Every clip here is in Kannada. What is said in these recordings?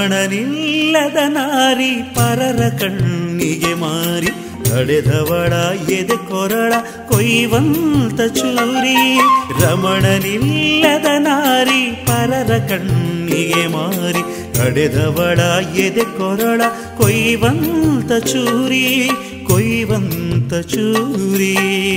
ರಮಣನಿಲ್ಲದ ನಾರಿ ಪರರ ಕಣ್ಣಿಗೆ ಮಾರಿ ನಡೆದವಳ ಎದೆ ಕೊರಳ ಕೊಯ್ಯುವಂತ ಚೂರಿ. ರಮಣನಿಲ್ಲದ ನಾರಿ ಪರರ ಕಣ್ಣಿಗೆ ಮಾರಿ ನಡೆದವಳ ಎದೆ ಕೊರಳ ಕೊಯ್ಯುವಂತ ಚೂರಿ, ಕೊಯ್ಯುವಂತ ಚೂರಿ.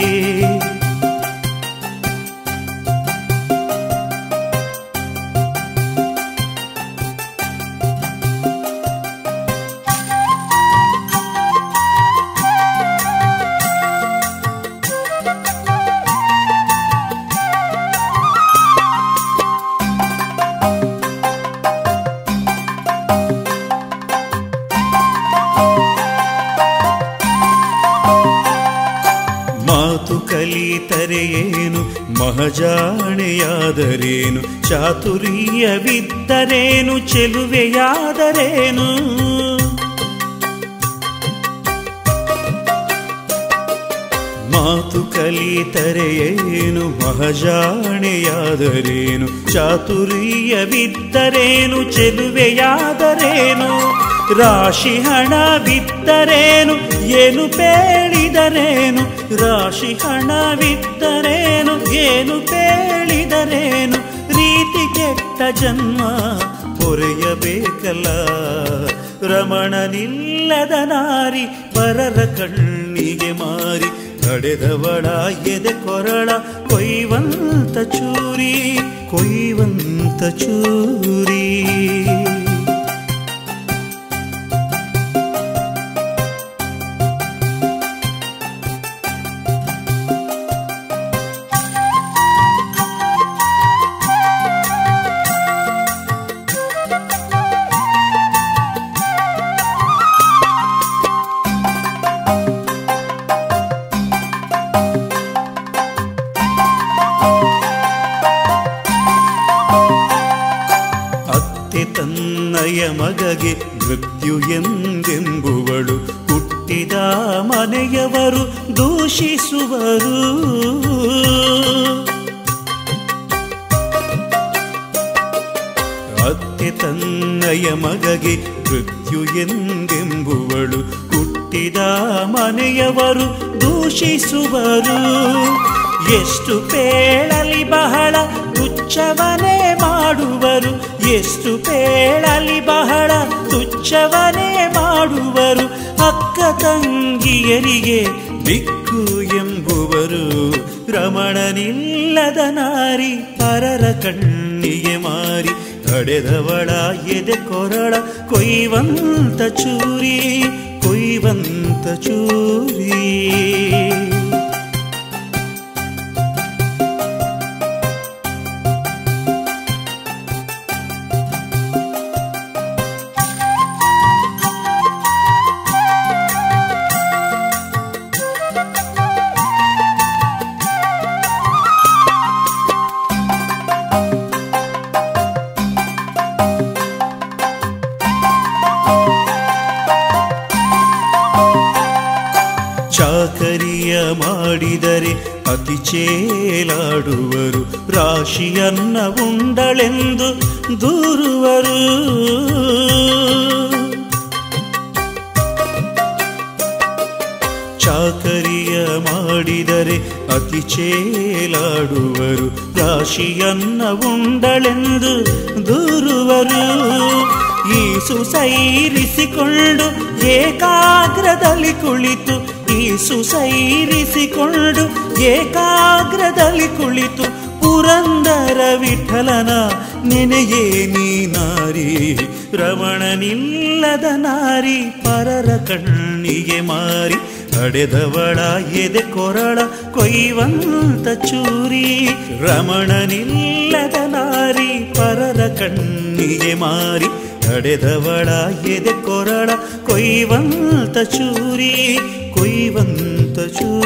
ಕಲಿತರೆಯೇನು ಮಹಜಾಣೆಯಾದರೇನು, ಚಾತುರ್ಯವಿದ್ದರೇನು ಚೆಲುವೆಯಾದರೇನು. ಮಾತು ಕಲಿತರೆಯೇನು ಮಹಜಾಣೆಯಾದರೇನು, ಚಾತುರ್ಯವಿದ್ದರೇನು ಚೆಲುವೆಯಾದರೇನು. ರಾಶಿ ಹಣವಿದ್ದರೇನು ಏನು ಪೇಳಿದರೇನು, ರಾಶಿ ಹಣವಿದ್ದರೇನು ಏನು ಪೇಳಿದರೇನು. ರೀತಿ ಕೆಟ್ಟ ಜನ್ಮ ಹೊರೆಯಬೇಕಲ್ಲ. ರಮಣನಿಲ್ಲದ ನಾರಿ ಪರರ ಕಣ್ಣಿಗೆ ಮಾರಿ ನಡೆದವಳ ಎದೆ ಕೊರಳ ಕೊಯ್ಯುವಂತ ಚೂರಿ, ಕೊಯ್ಯುವಂತ ಚೂರಿ. ಮಗಗೆ ಮೃತ್ಯು ಎಂದೆಂಬುವಳು, ಹುಟ್ಟಿದ ಮನೆಯವರು ದೂಷಿಸುವರು. ಅತ್ತೆ ತನ್ನಯ ಮಗಗೆ ಮೃತ್ಯು ಎಂದೆಂಬುವಳು, ಹುಟ್ಟಿದ ಮನೆಯವರು ದೂಷಿಸುವರು. ಎಷ್ಟು ಪೇಳಲಿ ಬಹಳ ತುಚ್ಛವನೇ ಮಾಡುವರು, ಎಷ್ಟು ಪೇಳಲಿ ಬಹಳ ತುಚ್ಛವನೇ ಮಾಡುವರು. ಅಕ್ಕ ತಂಗಿಯರಿಗೆ ದಿಕ್ಕು ಎಂಬುವರು. ರಮಣನಿಲ್ಲದ ನಾರಿ ಪರರ ಕಣ್ಣಿಗೆ ಮಾರಿ ನಡೆದವಳ ಎದೆ ಕೊರಳ ಕೊಯ್ಯುವಂತ ಚೂರಿ, ಕೊಯ್ಯುವಂತ ಚೂರಿ. ಚಾಕರಿಯ ಮಾಡಿದರೆ ಅತಿ ಚೇಲಾಡುವರು, ರಾಶಿಯನ್ನ ಉಂಡಳೆಂದು ದೂರುವರು. ಚಾಕರಿಯ ಮಾಡಿದರೆ ಅತಿ ಚೇಲಾಡುವರು, ರಾಶಿಯನ್ನ ಉಂಡಳೆಂದು ದೂರುವರು. ಈಸು ಸೈರಿಸಿಕೊಂಡು ಏಕಾಗ್ರದಲ್ಲಿ ಕುಳಿತು, ಈಸು ಸೈರಿಸಿಕೊಂಡು ಏಕಾಗ್ರದಲ್ಲಿ ಕುಳಿತು ಪುರಂದರ ವಿಠಲನ ನೆನೆಯೇ ನೀ ನಾರಿ. ರಮಣನಿಲ್ಲದ ನಾರಿ ಪರರ ಕಣ್ಣಿಗೆ ಮಾರಿ ನಡೆದವಳ ಎದೆ ಕೊರಳ ಕೊಯ್ಯುವಂತ ಚೂರಿ. ರಮಣನಿಲ್ಲದ ನಾರಿ ಪರರ ಕಣ್ಣಿಗೆ ಮಾರಿ ನಡೆದವಳ ಎದೆ ಕೊರಳ ಕೊಯ್ಯುವಂತ ಚೂರಿ, ಕೊಯ್ಯುವಂತ ಚೂರಿ.